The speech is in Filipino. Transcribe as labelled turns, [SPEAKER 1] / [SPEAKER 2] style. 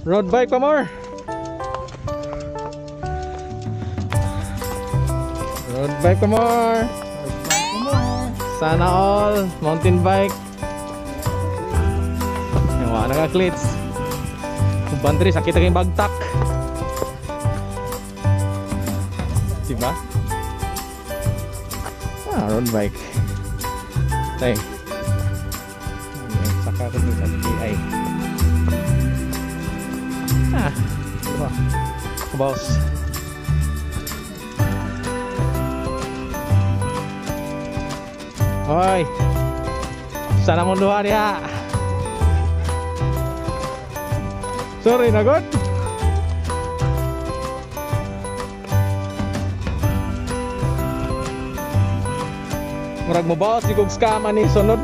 [SPEAKER 1] Road bike pa more. Road bike pa more. Sana all mountain bike. Yung wala nga clits. Kung bantri sakit ang bagtak. Diba? Road bike. Tay. Saka ko sa RCPI. Diba? Boss. Hoy. Sana mong duha niya. Sorry na god. Murag mo ba si kog skama ni sunod.